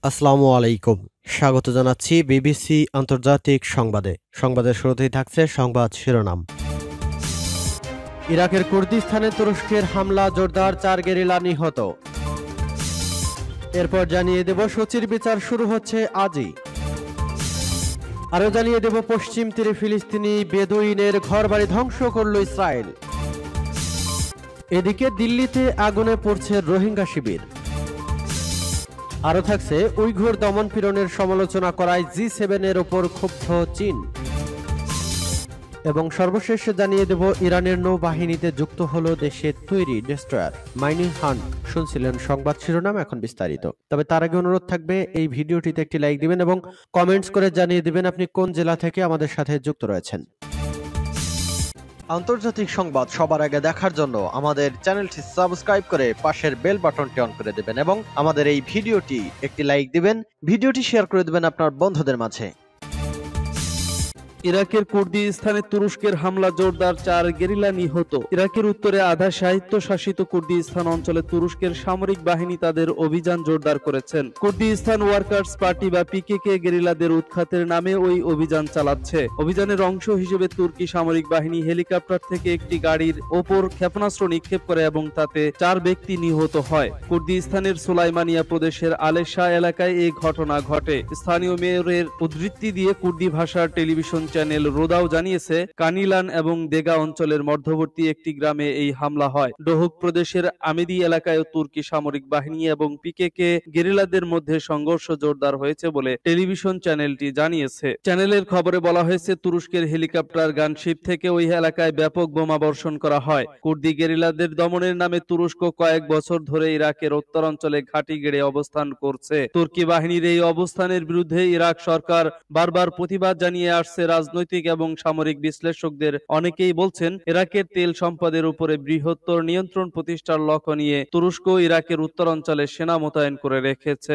আসসালামু আলাইকুম। স্বাগত জানাচ্ছি বিবিসি আন্তর্জাতিক সংবাদে। সংবাদের শুরুতেই থাকছে সংবাদ শিরোনাম। ইরাকের কুর্দিস্তানে তুরস্কের হামলা জোরদার, 4 গেরিলা নিহত। এরপর জানিয়ে দেব সোচির বিচার শুরু হচ্ছে আজই। আরও জানিয়ে দেব পশ্চিম তীরে ফিলিস্তিনি বেদুইনের ঘরবাড়ি ধ্বংস করল ইসরায়েল। এদিকে দিল্লিতে আগুনে পড়ছে রোহিঙ্গা শিবির। আরও থাকছে উইঘুর দমনপীড়নের সমালোচনা করায় জি7-এর ওপর ক্ষুব্ধ চীন। এবং সর্বশেষ জানিয়ে দেব ইরানের নৌবাহিনীতে যুক্ত হলো দেশের তৈরি ডেস্ট্রয়ার মাইনিং হান্ট। শুনছিলেন সংবাদ শিরোনাম, এখন বিস্তারিত। তবে তার আগে অনুরোধ থাকবে এই ভিডিওটিতে একটি লাইক দিবেন এবং কমেন্টস করে জানিয়ে দিবেন আপনি কোন জেলা থেকে আমাদের সাথে যুক্ত রয়েছেন। আন্তর্জাতিক সংবাদ সবার আগে দেখার জন্য আমাদের চ্যানেলটি সাবস্ক্রাইব করে পাশের বেল বাটনটি অন করে দিবেন এবং আমাদের এই ভিডিওটি একটি লাইক দিবেন, ভিডিওটি শেয়ার করে দিবেন আপনার বন্ধুদের মাঝে। ইরাকের কুর্দিস্তানে তুরস্কের হামলা জোরদার, 4 গেরিলা নিহত। ইরাকের উত্তরে আধা স্বায়ত্তশাসিত কুর্দিস্তান অঞ্চলে তুরস্কের সামরিক বাহিনী তাদের অভিযান জোরদার করেছেন। কুর্দিস্তান ওয়ার্কার্স পার্টি বা পিকেকে গেরিলাদের উৎখাতের নামে ওই অভিযান চালাচ্ছে। অভিযানের অংশ হিসেবে তুর্কি সামরিক বাহিনী হেলিকপ্টার থেকে একটি গাড়ির ওপর ক্ষেপণাস্ত্র নিক্ষেপ করে এবং তাতে 4 ব্যক্তি নিহত হয়। কুর্দিস্তানের সুলাইমানিয়া প্রদেশের আলেশা এলাকায় এই ঘটনা ঘটে। স্থানীয় মেয়রের উদ্ধৃতি দিয়ে কুর্দি ভাষার টেলিভিশন চ্যানেল রোদাও জানিয়েছে, কানিলান এবং দেগা অঞ্চলের মধ্যবর্তী একটি গ্রামে এই হামলা হয়। ডোহুক প্রদেশের আমেদি এলাকায় তুর্কি সামরিক বাহিনী এবং পিকেকে গেরিলাদের মধ্যে সংঘর্ষ জোরদার হয়েছে বলে টেলিভিশন চ্যানেলটি জানিয়েছে। চ্যানেলের খবরে বলা হয়েছে, তুরস্কের হেলিকপ্টার গানশিপ থেকে ওই এলাকায় ব্যাপক বোমা বর্ষণ করা হয়। কুর্দি গেরিলাদের দমনের নামে তুরস্ক কয়েক বছর ধরে ইরাকের উত্তরাঞ্চলে ঘাঁটি গেড়ে অবস্থান করছে। তুর্কি বাহিনীর এই অবস্থানের বিরুদ্ধে ইরাক সরকার বারবার প্রতিবাদ জানিয়ে আসছে। রাজনৈতিক এবং সামরিক বিশ্লেষকদের অনেকেই বলছেন, ইরাকের তেল সম্পদের উপরে বৃহত্তর নিয়ন্ত্রণ প্রতিষ্ঠার লক্ষ্য নিয়ে তুরস্ক ইরাকের উত্তরাঞ্চলে সেনা মোতায়েন করে রেখেছে।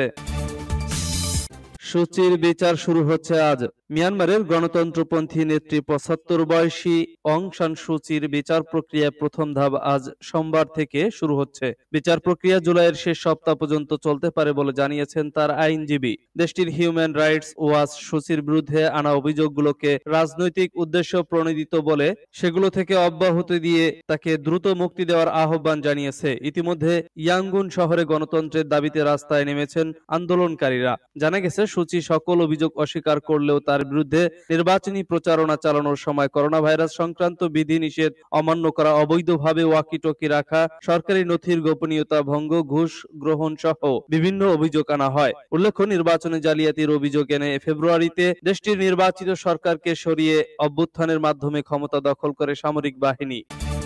সূচির বিচার শুরু হচ্ছে আজ। মিয়ানমারের গণতন্ত্রপন্থী নেত্রী 75 বয়সী অং সান সূচির বিচার প্রক্রিয়া প্রথম ধাপ আজ সোমবার থেকে শুরু হচ্ছে। বিচার প্রক্রিয়া জুলাইয়ের শেষ সপ্তাহ পর্যন্ত চলতে পারে বলে জানিয়েছেন তার আইনজীবী। দেশটির হিউম্যান রাইটস ওয়াচ সূচির বিরুদ্ধে আনা অভিযোগগুলোকে রাজনৈতিক উদ্দেশ্য প্রণোদিত বলে সেগুলো থেকে অব্যাহতি দিয়ে তাকে দ্রুত মুক্তি দেওয়ার আহ্বান জানিয়েছে। ইতিমধ্যে ইয়াঙ্গুন শহরে গণতন্ত্রের দাবিতে রাস্তায় নেমেছেন আন্দোলনকারীরা। জানা গেছে, সূচি সকল অভিযোগ অস্বীকার করলেও তার বিরুদ্ধে নির্বাচনী প্রচারণা চালানোর সময় করোনা ভাইরাস সংক্রান্ত বিধিনিষেধ অমান্য করা, অবৈধভাবে ওয়াকিটকি রাখা, সরকারি নথির গোপনীয়তা ভঙ্গ, ঘুষ গ্রহণ সহ বিভিন্ন অভিযোগ আনা হয়। উল্লেখ্য, নির্বাচনে জালিয়াতির অভিযোগ এনে ফেব্রুয়ারিতে দেশটির নির্বাচিত সরকারকে সরিয়ে অভ্যুত্থানের মাধ্যমে ক্ষমতা দখল করে সামরিক বাহিনী।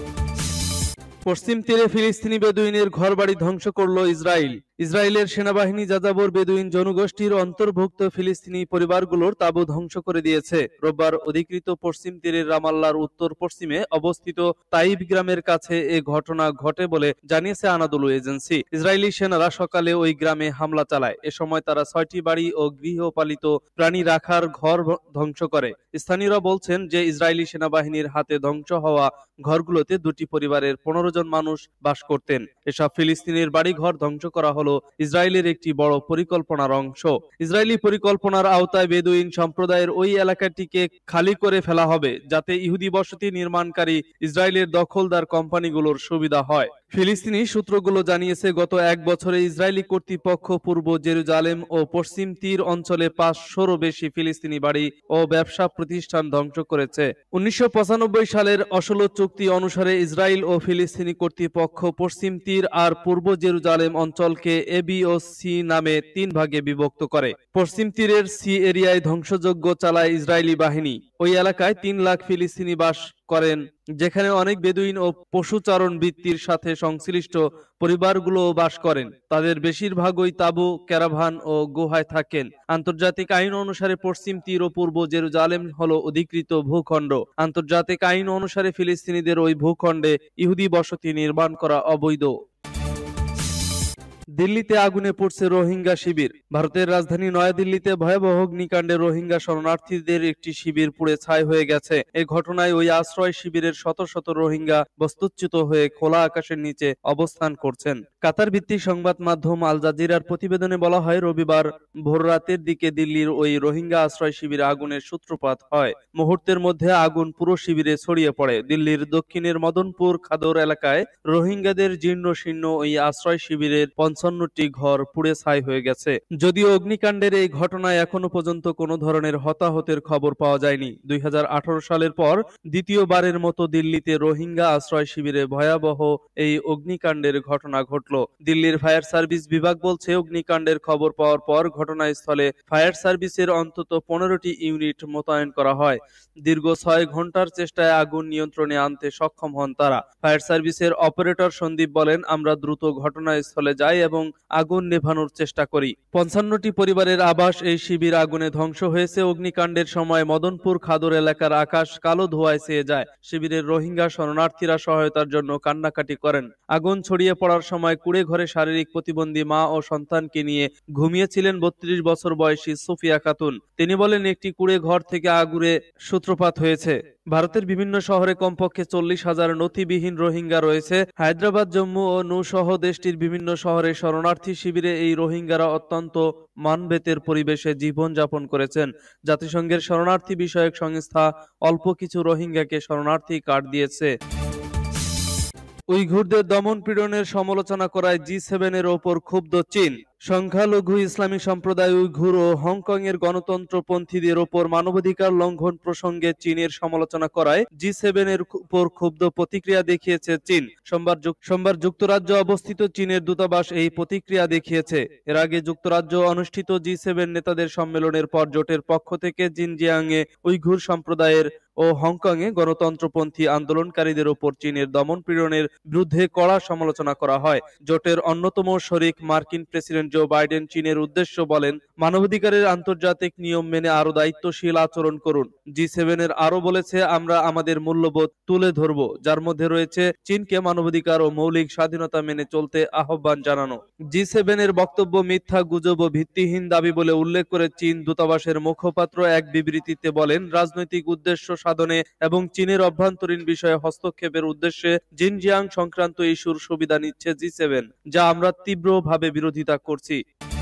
পশ্চিম তীরে ফিলিস্তিনি বেদুইনের ঘরবাড়ি ধ্বংস করল ইসরায়েল। ইসরায়েলের সেনাবাহিনী যাযাবর বেদুইন জনগোষ্ঠীর অন্তর্ভুক্ত ফিলিস্তিনি পরিবারগুলোর তাঁবু ধ্বংস করে দিয়েছে। রোববার অধিকৃত পশ্চিম তীরের রামাল্লার উত্তর পশ্চিমে অবস্থিত তাইব গ্রামের কাছে এ ঘটনা ঘটে বলে জানিয়েছে আনাদোলু এজেন্সি। ইসরায়েলি সেনারা সকালে ওই গ্রামে হামলা চালায়। এ সময় তারা 6টি বাড়ি ও গৃহপালিত প্রাণী রাখার ঘর ধ্বংস করে। স্থানীয়রা বলছেন যে ইসরায়েলি সেনাবাহিনীর হাতে ধ্বংস হওয়া ঘরগুলোতে 2টি পরিবারের 15 জন মানুষ বাস করতেন। এসব ফিলিস্তিনির বাড়িঘর ধ্বংস করা হলো ইসরায়েলের একটি বড় পরিকল্পনার অংশ। ইসরায়েলি পরিকল্পনার আওতায় বেদুইন সম্প্রদায়ের ওই এলাকাটিকে খালি করে ফেলা হবে, যাতে ইহুদি বসতি নির্মাণকারী ইসরায়েলের দখলদার কোম্পানিগুলোর সুবিধা হয়। ফিলিস্তিনি সূত্রগুলো জানিয়েছে, গত 1 বছরে ইসরায়েলি কর্তৃপক্ষ পূর্ব জেরুজালেম ও পশ্চিম তীর অঞ্চলে 500-রও বেশি ফিলিস্তিনি বাড়ি ও ব্যবসা প্রতিষ্ঠান ধ্বংস করেছে। 1995 সালের অসলো চুক্তি অনুসারে ইসরায়েল ও ফিলিস্তিনি কর্তৃপক্ষ পশ্চিম তীর আর পূর্ব জেরুজালেম অঞ্চলকে এ, বি ও সি নামে 3 ভাগে বিভক্ত করে। পশ্চিম তীরের সি এরিয়ায় ধ্বংসযজ্ঞ চালায় ইসরায়েলি বাহিনী। ওই এলাকায় 3 লাখ ফিলিস্তিনি বাস করেন, যেখানে অনেক বেদুইন ও পশুচারণ বৃত্তির সাথে সংশ্লিষ্ট পরিবারগুলো বাস করেন। তাদের বেশিরভাগই তাঁবু, ক্যারাভান ও গুহায় থাকেন। আন্তর্জাতিক আইন অনুসারে পশ্চিম তীর ও পূর্ব জেরুজালেম হলো অধিকৃত ভূখণ্ড। আন্তর্জাতিক আইন অনুসারে ফিলিস্তিনিদের ওই ভূখণ্ডে ইহুদি বসতি নির্মাণ করা অবৈধ। দিল্লিতে আগুনে পুড়ছে রোহিঙ্গা শিবির। ভারতের রাজধানী নয়াদিল্লিতে ভয়াবহ অগ্নিকাণ্ডে রোহিঙ্গা শরণার্থীদের একটি শিবির পুড়ে ছাই হয়ে গেছে। এই ঘটনায় ওই আশ্রয় শিবিরের শত শত রোহিঙ্গা বস্তুচ্যুত হয়ে খোলা আকাশের নিচে অবস্থান করছেন। কাতার ভিত্তিক সংবাদ মাধ্যম আল জাজিরার প্রতিবেদনে বলা হয়, রবিবার ভোররাতের দিকে দিল্লির ওই রোহিঙ্গা আশ্রয় শিবিরে আগুনের সূত্রপাত হয়। মুহূর্তের মধ্যে আগুন পুরো শিবিরে ছড়িয়ে পড়ে। দিল্লির দক্ষিণের মদনপুর খাদর এলাকায় রোহিঙ্গাদের জীর্ণ শীর্ণ ওই আশ্রয় শিবিরের ৫৫টি ঘর পুড়ে ছাই হয়ে গেছে। যদিও অগ্নিকাণ্ডের এই ঘটনায় এখনো পর্যন্ত কোনো ধরনের হতাহতের খবর পাওয়া যায়নি। ২০১৮ সালের পর দ্বিতীয়বারের মতো দিল্লিতে রোহিঙ্গা আশ্রয় শিবিরে ভয়াবহ এই অগ্নিকাণ্ডের ঘটনা ঘটল। দিল্লির ফায়ার সার্ভিস বিভাগ বলছে, অগ্নিকাণ্ডের খবর পাওয়ার পর ঘটনাস্থলে ফায়ার সার্ভিসের অন্তত ১৫টি ইউনিট মোতায়েন করা হয়। দীর্ঘ ৬ ঘন্টার চেষ্টায় আগুন নিয়ন্ত্রণে আনতে সক্ষম হন তারা। ফায়ার সার্ভিসের অপারেটর সন্দীপ বলেন, আমরা দ্রুত ঘটনাস্থলে যাই এবং আগুন নেভানোর চেষ্টা করি। ৫৫টি পরিবারের আবাস এই শিবির আগুনে ধ্বংস হয়েছে। অগ্নিকাণ্ডের সময় মদনপুর খাদর এলাকার আকাশ কালো ধোঁয়ায় ছেয়ে যায়। শিবিরের রোহিঙ্গা শরণার্থীরা সহায়তার জন্য কান্নাকাটি করেন। আগুন ছড়িয়ে পড়ার সময় কুড়ে ঘরে শারীরিক প্রতিবন্ধী মা ও সন্তানকে নিয়ে ঘুমিয়েছিলেন ৩২ বছর বয়সী সুফিয়া খাতুন। তিনি বলেন, একটি কুড়ে ঘর থেকে আগুনের সূত্রপাত হয়েছে। ভারতের বিভিন্ন শহরে কমপক্ষে ৪০,০০০ নথিবিহীন রোহিঙ্গা রয়েছে। হায়দ্রাবাদ, জম্মু ও নূ সহ দেশটির বিভিন্ন শহরে শরণার্থী শিবিরে এই রোহিঙ্গারা অত্যন্ত মানবেতের পরিবেশে জীবনযাপন করেছেন। জাতিসংঘের শরণার্থী বিষয়ক সংস্থা অল্প কিছু রোহিঙ্গাকে শরণার্থী কার্ড দিয়েছে। উইঘুরদের দমন পীড়নের সমালোচনা করায় জি7 এর ওপর ক্ষুব্ধ চীন। সংখ্যালঘু ইসলামী সম্প্রদায় উইঘুর ও হংকং এর গণতন্ত্রপন্থীদের ওপর মানবাধিকার লঙ্ঘন প্রসঙ্গে চীনের সমালোচনা করায় জি7 এর উপর ক্ষুব্ধ প্রতিক্রিয়া দেখিয়েছে চীন। সোমবার যুক্তরাজ্য অবস্থিত চীনের দূতাবাস এই প্রতিক্রিয়া দেখিয়েছে। এর আগে যুক্তরাজ্য অনুষ্ঠিত জি7 নেতাদের সম্মেলনের পর জোটের পক্ষ থেকে জিনজিয়াংয়ে উইঘুর সম্প্রদায়ের ও হংকংয়ে গণতন্ত্রপন্থী আন্দোলনকারীদের ওপর চীনের দমন পীড়নের বিরুদ্ধে কড়া সমালোচনা করা হয়। জোটের অন্যতম শরিক মার্কিন প্রেসিডেন্ট জো বাইডেন চীনের উদ্দেশ্য বলেন, মানবাধিকারের আন্তর্জাতিক নিয়ম মেনে আরো দায়িত্বশীল আচরণ করুন। জি7 এর আরো বলেছে, আমরা আমাদের মূল্যবোধ তুলে ধরব, যার মধ্যে রয়েছে চীনকে মানবাধিকার ও মৌলিক স্বাধীনতা মেনে চলতে আহ্বান জানানো। জি7 এর বক্তব্য মিথ্যা, গুজব ও ভিত্তিহীন দাবি বলে উল্লেখ করে চীন দূতাবাসের মুখপাত্র এক বিবৃতিতে বলেন, রাজনৈতিক উদ্দেশ্য সাধনে এবং চীনের অভ্যন্তরীণ বিষয়ে হস্তক্ষেপের উদ্দেশ্যে জিনজিয়াং সংক্রান্ত ইস্যুর সুবিধা নিচ্ছে জি7, যা আমরা তীব্রভাবে বিরোধিতা করছি।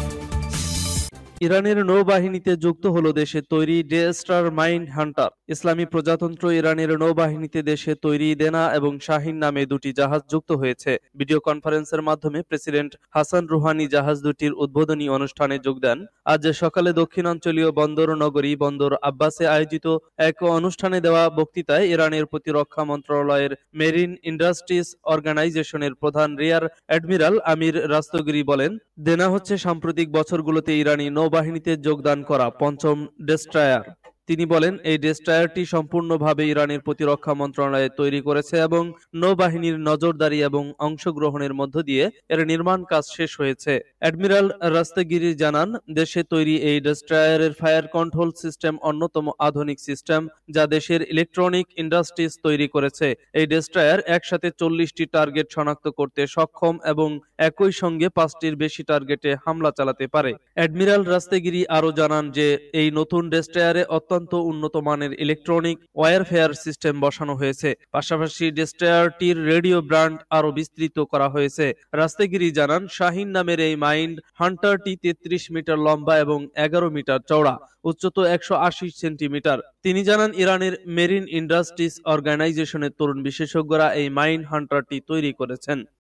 ইরানের নৌবাহিনীতে যুক্ত হলো দেশে তৈরি ডে-স্টার মাইন্ড হান্টার। ইসলামী প্রজাতন্ত্র ইরানের নৌবাহিনীতে দেশে তৈরি দেনা এবং শাহিন নামে দুটি জাহাজ যুক্ত হয়েছে। ভিডিও কনফারেন্সের মাধ্যমে প্রেসিডেন্ট হাসান রুহানি জাহাজ দুটির উদ্বোধনী অনুষ্ঠানে যোগ দেন। আজ সকালে দক্ষিণাঞ্চলীয় বন্দর নগরী বন্দর আব্বাসে আয়োজিত এক অনুষ্ঠানে দেওয়া বক্তৃতায় ইরানের প্রতিরক্ষা মন্ত্রণালয়ের মেরিন ইন্ডাস্ট্রিজ অর্গানাইজেশনের প্রধান রিয়ার অ্যাডমিরাল আমির রাস্তগিরি বলেন, দেনা হচ্ছে সাম্প্রতিক বছরগুলোতে ইরানি নৌবাহিনীতে যোগদান করা পঞ্চম ডেস্ট্রয়ার। তিনি বলেন, এই ডেস্ট্রয়ারটি সম্পূর্ণভাবে ইরানের প্রতিরক্ষা মন্ত্রণালয় তৈরি করেছে এবং নৌবাহিনীর নজরদারি এবং অংশগ্রহণের মধ্য দিয়ে এর নির্মাণ কাজ শেষ হয়েছে। অ্যাডমিরাল রাস্তাগিরি জানান, দেশে তৈরি এই ডেস্ট্রয়ারের ফায়ার কন্ট্রোল সিস্টেম অন্যতম আধুনিক সিস্টেম, যা দেশের ইলেকট্রনিক ইন্ডাস্ট্রিজ তৈরি করেছে। এই ডেস্ট্রয়ার একসাথে ৪০টি টার্গেট শনাক্ত করতে সক্ষম এবং একই সঙ্গে ৫টির বেশি টার্গেটে হামলা চালাতে পারে। অ্যাডমিরাল রাস্তাগিরি আরও জানান যে এই নতুন ডেস্ট্রয়ারে অত্যন্ত উন্নত মানের ইলেকট্রনিক ওয়ারফেয়ার সিস্টেম বসানো হয়েছে। পাশাপাশি ডেস্ট্রয়ারটির রেডিও ব্যান্ড আরও বিস্তৃত করা হয়েছে। রাস্তাগিরি জানান, শাহিন নামের এই মাইন্ড হান্টারটি ৩৩ মিটার লম্বা এবং ১১ মিটার চওড়া, উচ্চত ১৮০ সেন্টিমিটার। তিনি জানান, ইরানের মেরিন ইন্ডাস্ট্রিজ অর্গানাইজেশনের তরুণ বিশেষজ্ঞরা এই মাইন্ড হান্টারটি তৈরি করেছেন।